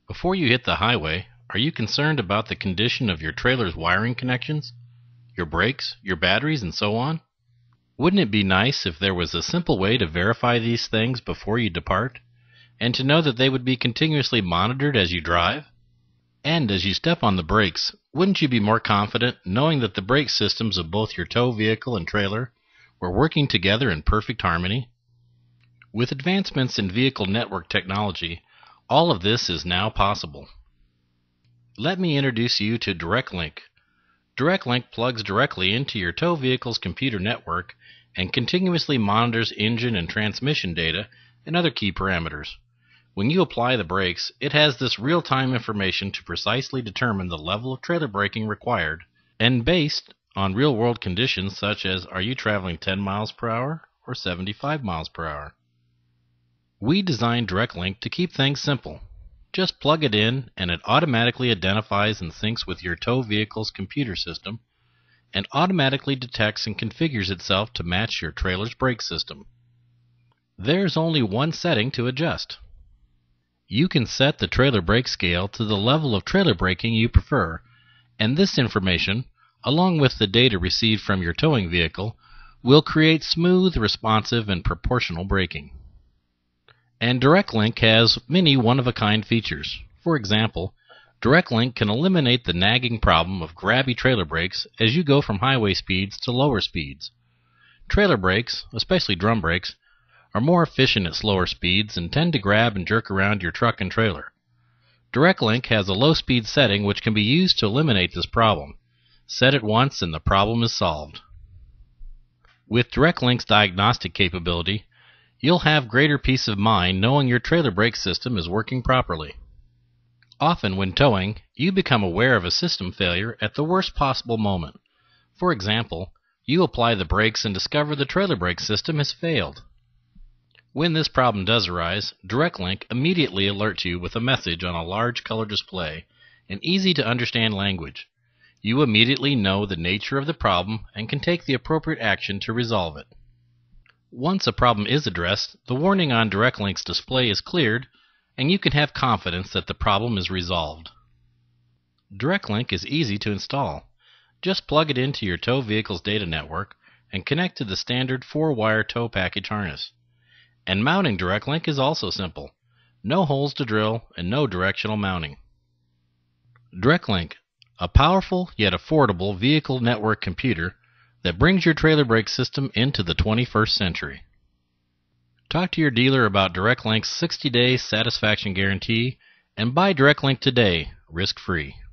Before you hit the highway, are you concerned about the condition of your trailer's wiring connections, your brakes, your batteries, and so on? Wouldn't it be nice if there was a simple way to verify these things before you depart, and to know that they would be continuously monitored as you drive? And as you step on the brakes, wouldn't you be more confident knowing that the brake systems of both your tow vehicle and trailer were working together in perfect harmony? With advancements in vehicle network technology, all of this is now possible. Let me introduce you to DirecLink. DirecLink plugs directly into your tow vehicle's computer network and continuously monitors engine and transmission data and other key parameters. When you apply the brakes, it has this real-time information to precisely determine the level of trailer braking required, and based on real-world conditions such as are you traveling 10 miles per hour or 75 miles per hour. We designed DirecLink to keep things simple. Just plug it in and it automatically identifies and syncs with your tow vehicle's computer system and automatically detects and configures itself to match your trailer's brake system. There's only one setting to adjust. You can set the trailer brake scale to the level of trailer braking you prefer, and this information, along with the data received from your towing vehicle, will create smooth, responsive, and proportional braking. And DirecLink has many one-of-a-kind features. For example, DirecLink can eliminate the nagging problem of grabby trailer brakes as you go from highway speeds to lower speeds. Trailer brakes, especially drum brakes, are more efficient at slower speeds and tend to grab and jerk around your truck and trailer. DirecLink has a low-speed setting which can be used to eliminate this problem. Set it once and the problem is solved. With DirecLink's diagnostic capability, you'll have greater peace of mind knowing your trailer brake system is working properly. Often when towing, you become aware of a system failure at the worst possible moment. For example, you apply the brakes and discover the trailer brake system has failed. When this problem does arise, DirecLink immediately alerts you with a message on a large color display in easy-to-understand language. You immediately know the nature of the problem and can take the appropriate action to resolve it. Once a problem is addressed, the warning on DirecLink's display is cleared, and you can have confidence that the problem is resolved. DirecLink is easy to install. Just plug it into your tow vehicle's data network and connect to the standard 4-wire tow package harness. And mounting DirecLink is also simple. No holes to drill and no directional mounting. DirecLink, a powerful yet affordable vehicle network computer that brings your trailer brake system into the 21st century. Talk to your dealer about DirecLink's 60-day satisfaction guarantee and buy DirecLink today, risk-free.